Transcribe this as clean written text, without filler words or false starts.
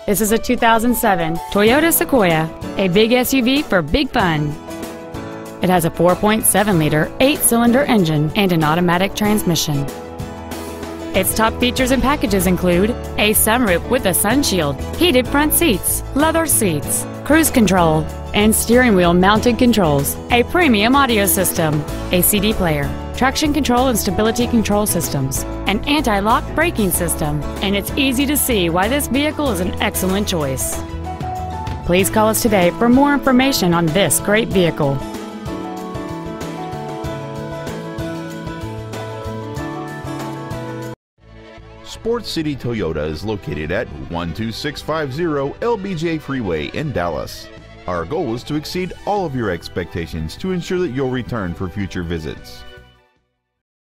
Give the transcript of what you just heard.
This is a 2007 Toyota Sequoia, a big SUV for big fun. It has a 4.7-liter, 8-cylinder engine and an automatic transmission. Its top features and packages include a sunroof with a sunshield, heated front seats, leather seats, cruise control, and steering wheel mounted controls, a premium audio system, a CD player, traction control and stability control systems, an anti-lock braking system, and it's easy to see why this vehicle is an excellent choice. Please call us today for more information on this great vehicle. Sports City Toyota is located at 12650 LBJ Freeway in Dallas. Our goal is to exceed all of your expectations to ensure that you'll return for future visits.